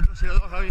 402, Javi.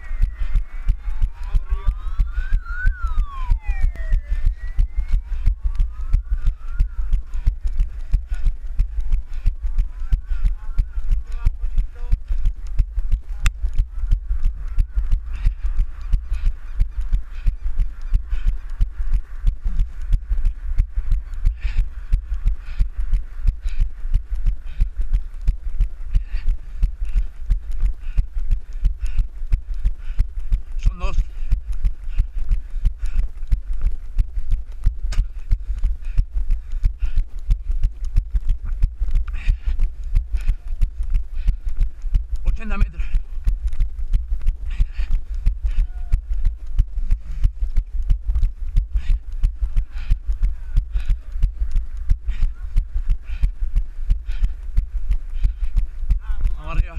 Son dos. $80. Vamos arriba.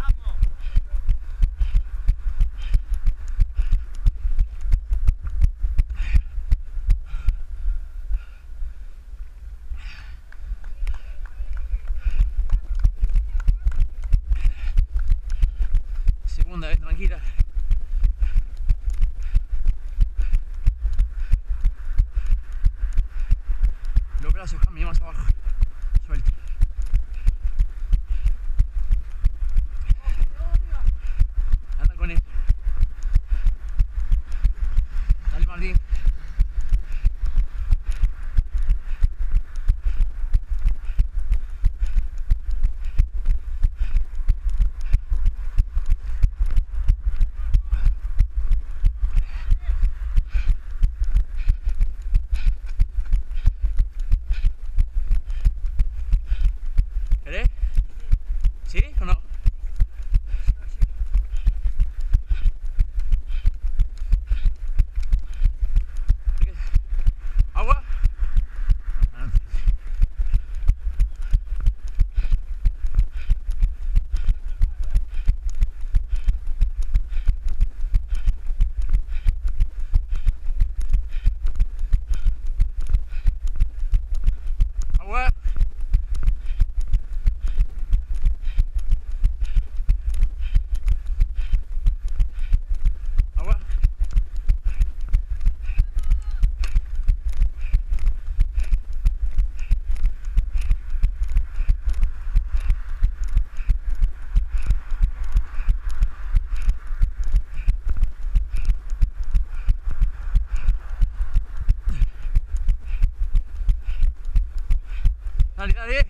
Segunda, tranquila. Los brazos cambian más abajo. Suelta. Anda con él. Dale, Martín. ¿Querés? ¿Sí o no? ¿Agua? ¿Agua? ¿Agua? Dale, dale.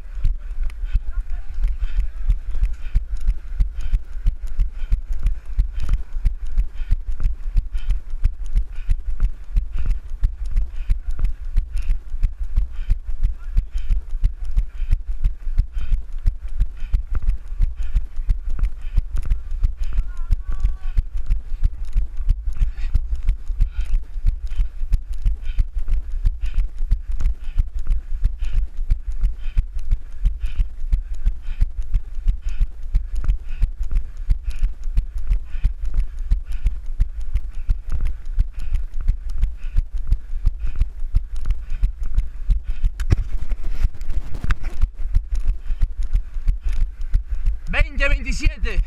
$20-27.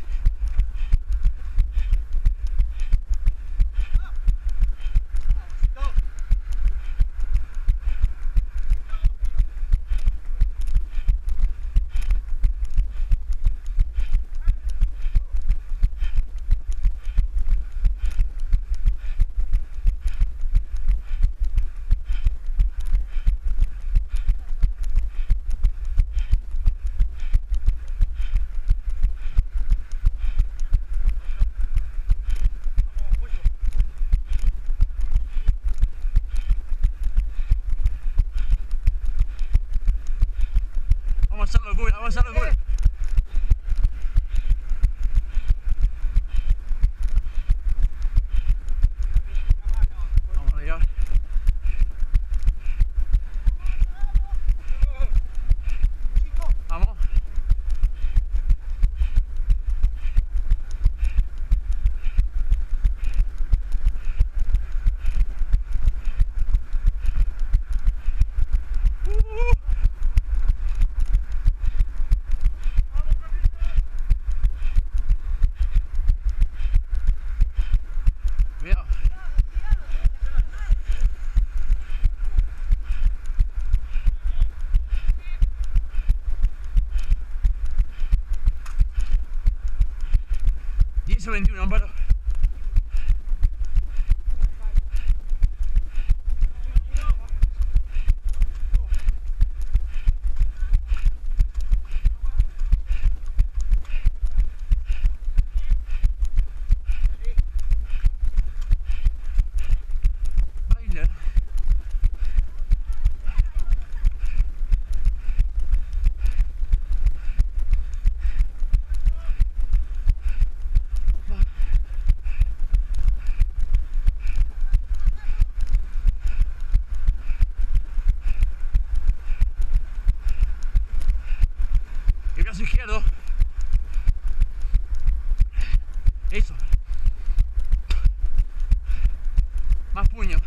Vamos a hacer locura, vamos a hacer locura. Vamos arriba. Vamos. 10 o 21, Amparo. Baila. El brazo izquierdo. Eso. Más puño.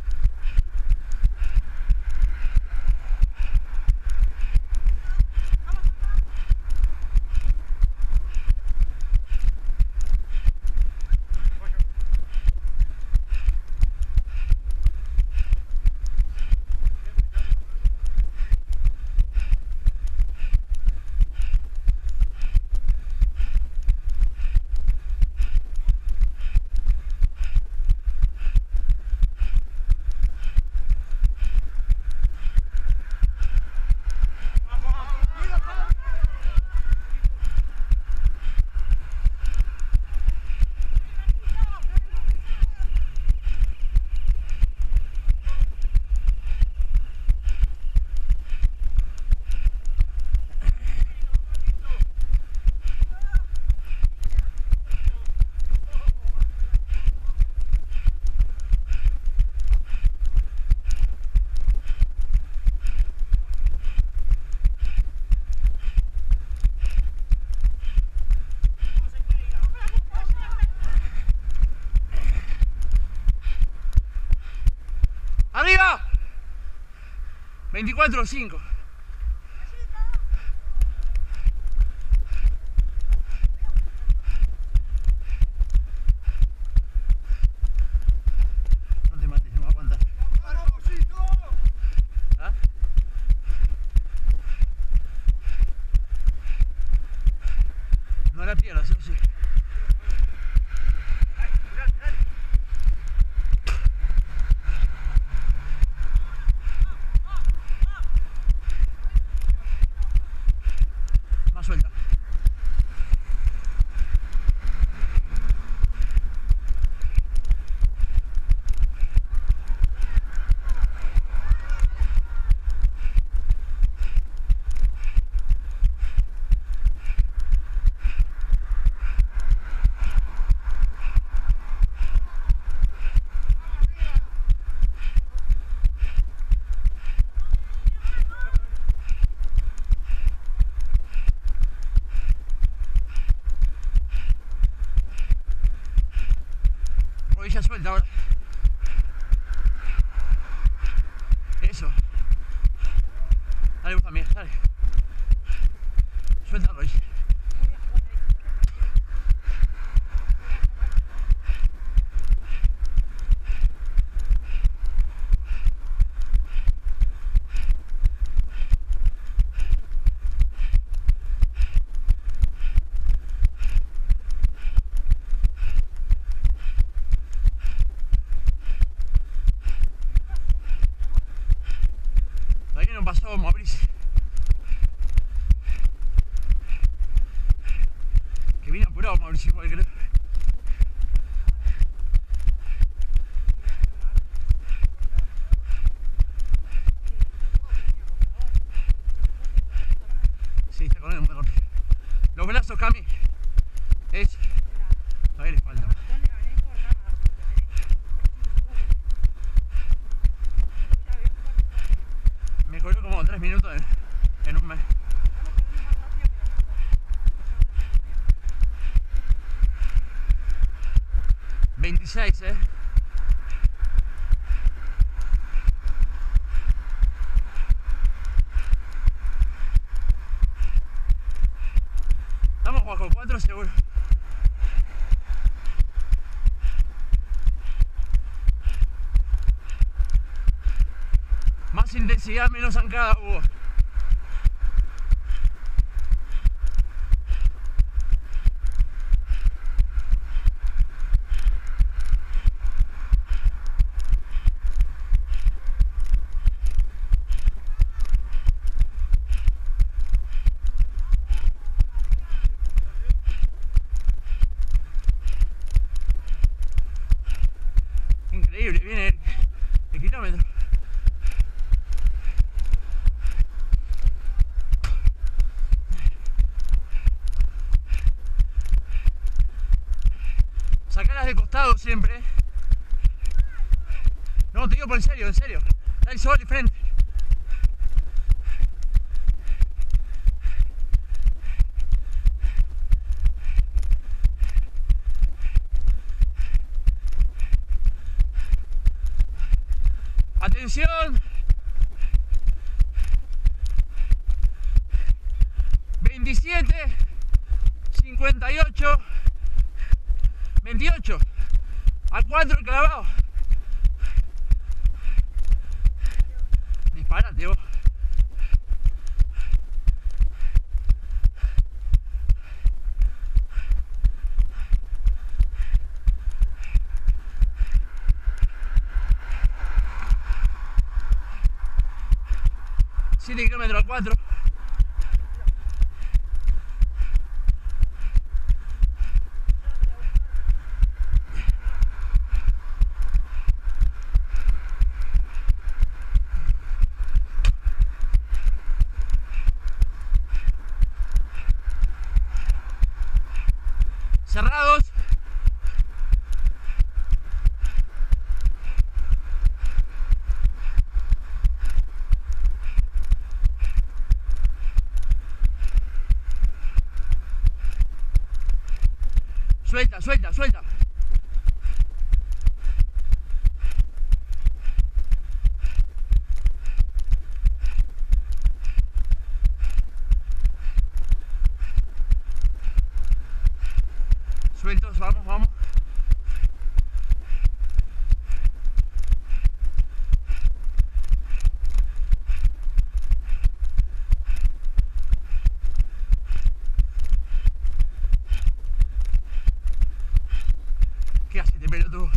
¡Arriba! 24-5. No te mates, no me aguantas. ¿Ah? No la pierdas, eso sí. Más suelta. Rodilla suelta ahora. Eso. Dale vos también, dale. Suelta la rodilla. Todavía no pasó Mauricio. Que vino apurado Mauricio igual, creo. Sí, está con él un mejor. Los brazos, Cami. Es. Todavía le falta. Mejoró como 3 minutos en un mes. $26, Estamos bajo 4 seguro. Más intensidad, menos zancada, Hugo. increíble, viene el kilómetro. Sacalas de costado siempre. No, te digo por en serio, en serio. Da el sol de frente. Atención. 27, 58, 28. A 4 clavado. Disparate vos. Kilómetros a 4. Cerrados. Suelta, suelta, suelta. Sueltos, vamos, vamos. ¿Qué haces de pelotudo?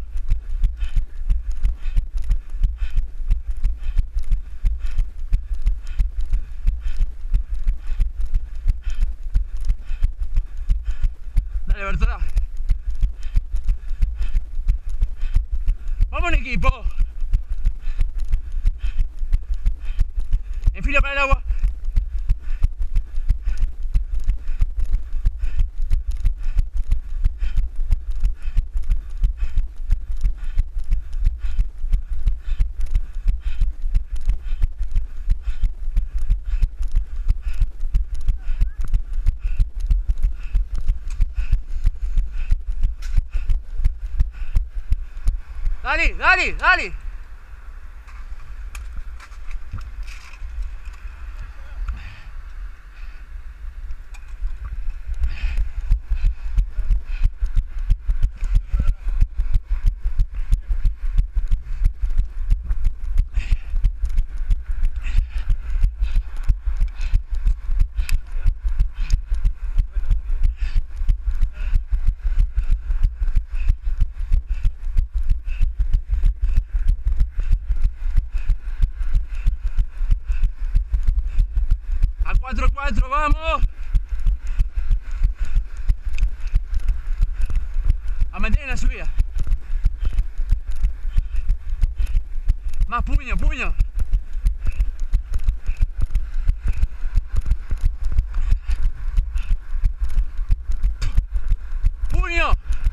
Dale, Bertola. Vamos en equipo. En fila para el agua. Dale, dale, dale. A 4-4, vamos. A meter en la subida. Más puño, puño. Puño.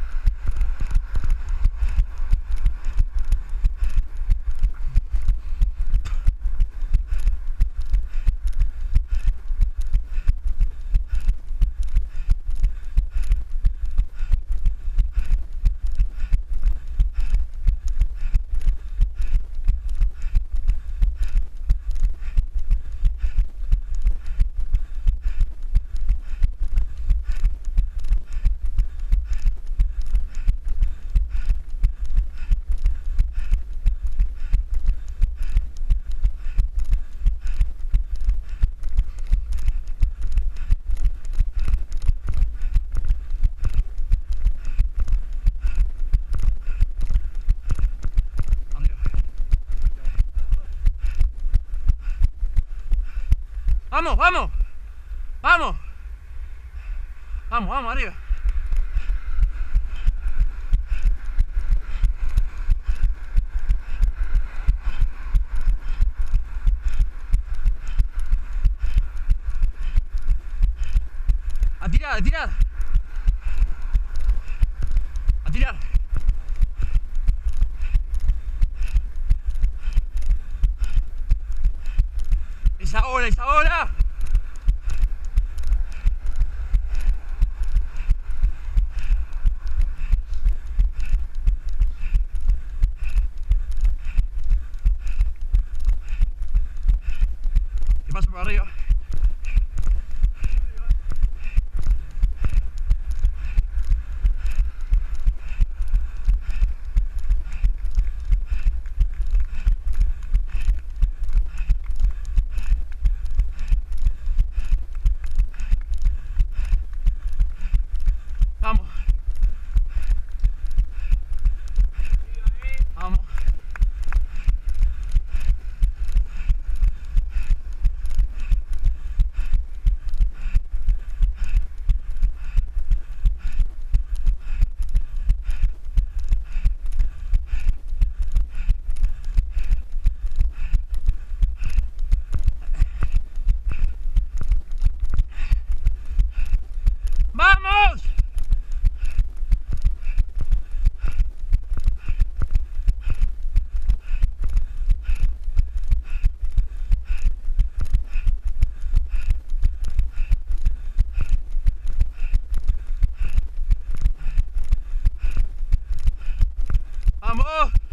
Vamos, vamos. Vamos. Vamos, vamos, arriba. tirar, a tirar. A tirar. Es ahora, es ahora. Que paso por arriba. Vamos. Vamos. ¡Vamos! ¡Vamos!